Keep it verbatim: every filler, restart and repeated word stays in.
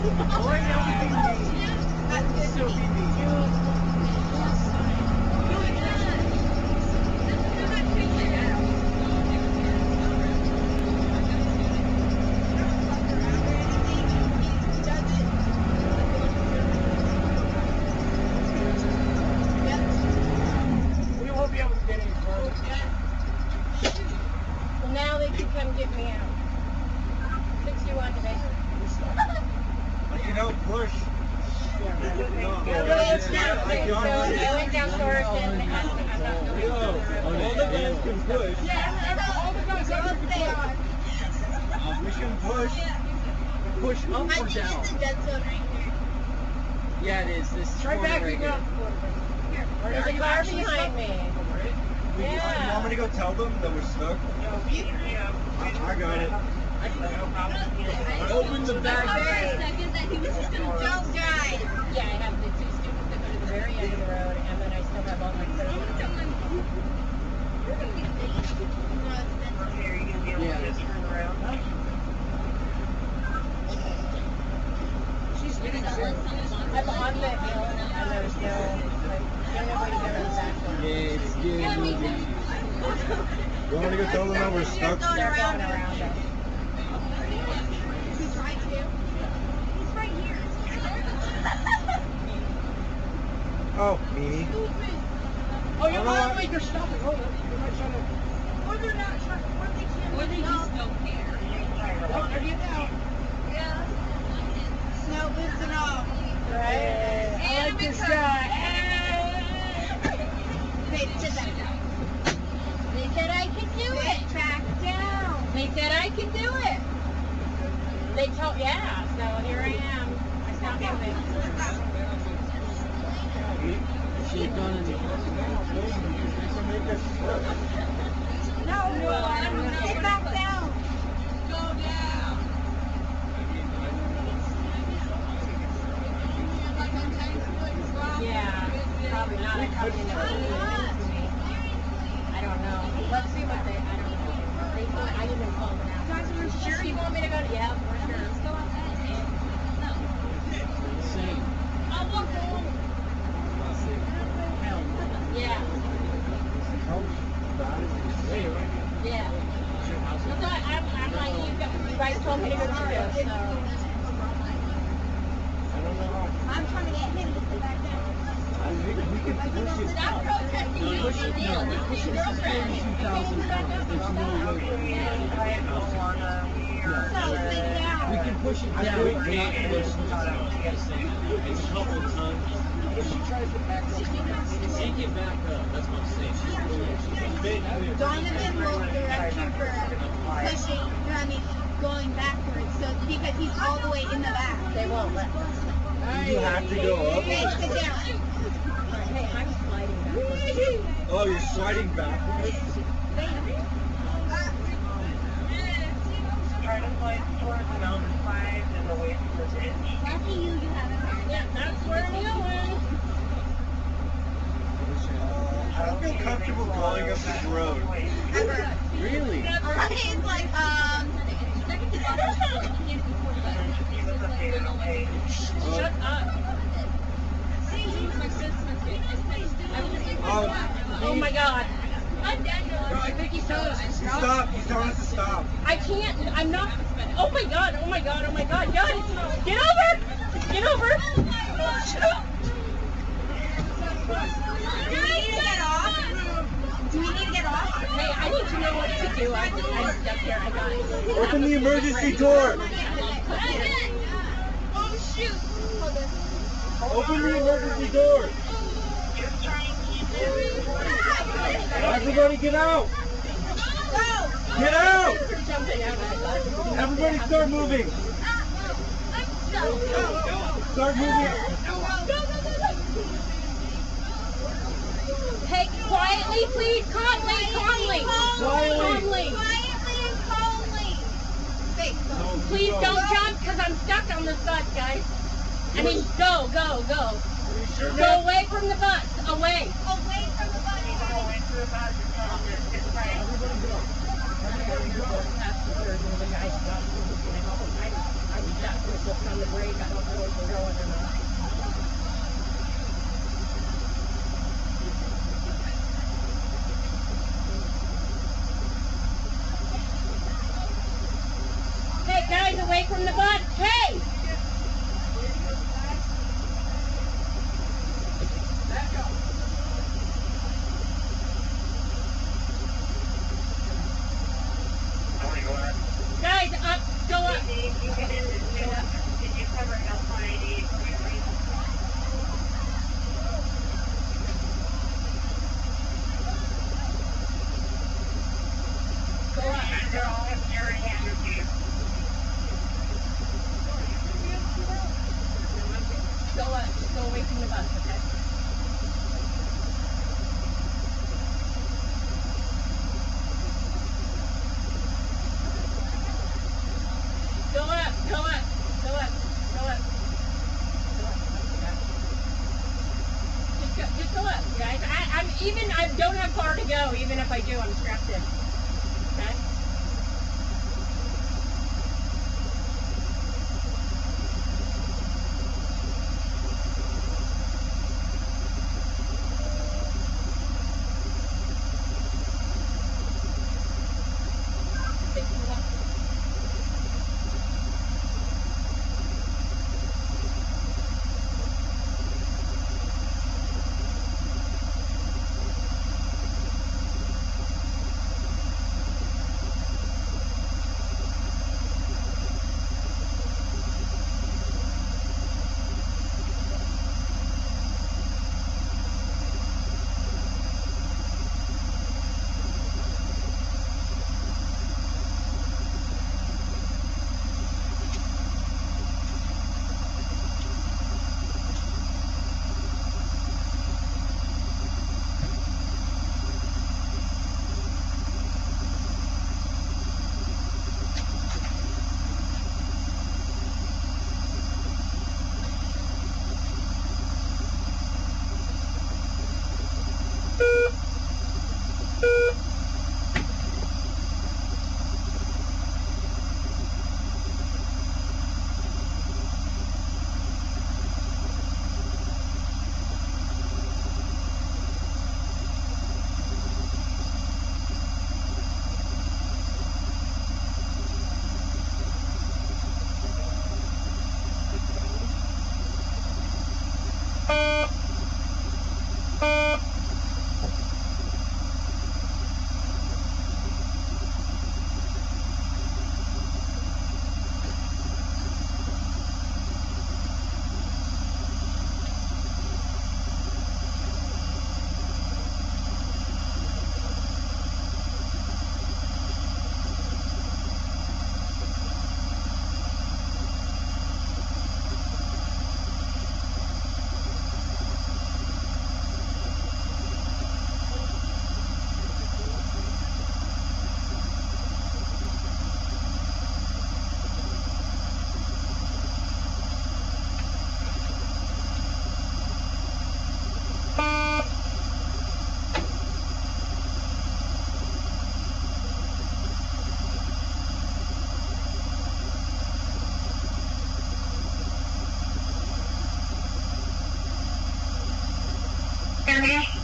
Boy, that would be me. That would still be me. We won't be able to get any further. Well, now they can come get me out. sixty-one today. You know, push. Yeah, it's not big, so I went downstairs and asked them, I'm not going to All the guys can push. Yeah, all the guys out there can push. We can push. Push up or down. It's a dead zone right here. Yeah, it is. This Try corner back right and here. go. There's a car behind me. You Yeah. want me to go tell them that we're stuck? I got it. Open the back For a door. second that he was just gonna jump drive. Yeah, I have the two students that go to the very end of the road, and then I still have all my credit. She's getting sick. I'm on the hill, and there's no, like, no way to get in the back door. Yeah, it's good moving. You want me to go tell them that we're stuck? They're going around us. He's right here. He's right here. Oh, Mimi. Oh, you're I don't know on, wait, they're stopping. Hold on. They might try to. Or they're not trying, or they can't. Or they just don't care. Oh, they're getting out. Yeah. Snow boots and all. Right. I like this guy. They did that. They said I could do They it. tracked down. They said I could do it. They told, yeah, so here I am. I stopped moving. She's gone in the No, no, Well, I don't know. get back down. Go down. Yeah, probably not. I probably never I don't know. Let's see what they, I don't know. They told, I didn't call them out. Guys, we're Sure you want me to go? Yeah, for sure. Let's go outside. same. I'll walk home. Yeah, yeah. That's why I'm, I'm like, you guys, you guys told me to go do this, so. I'm trying to get him to sit back down. Stop protesting. You Push it, no, we push it to forty-two thousand pounds. There's no way. So sit down. We can push it down. We can't push it. It's a couple of tons. She get back up. That's what I'm saying. Donovan will direct you for pushing, I mean, going backwards. So because he's all the way in the back. They won't let me. You have to go up. Okay, sit down. Hey, I'm sliding back. Oh, you're sliding backwards? Try to slide towards the mountain side and away from the ditch. Lucky you, you have a Yeah, that's where I'm going. I don't feel comfortable going up this road. ever. Really? It's like, um, Shut up. Oh, Oh my God. I think he's telling us to stop. Stop. He's telling us to stop. I can't. I'm not. Oh my God. Oh my God. Oh my God. Guys, get over. Get over. Shut up. do we need to get off? Do we need to get off? Hey, I need to know what to do. I, I'm stuck here. I got it. Open the emergency door. Oh shoot! Open the emergency door. Everybody get out. Go! Get out. Jumping out. Everybody start moving. Start moving. Hey, quietly, please. Calmly, calmly. Quietly. Calmly. Quietly and calmly. Hey, Please don't jump because I'm stuck on this bus, guys. I mean, go, go, go. Go away from the bus. Away. away from the body. I'm stuck. We're just on the break. away from the bus, okay? Go up, go up, go up, go up. Go up. Just go, just go up, guys. I, I'm even, I don't have far to go, even if I do, I'm strapped in. Okay? Area.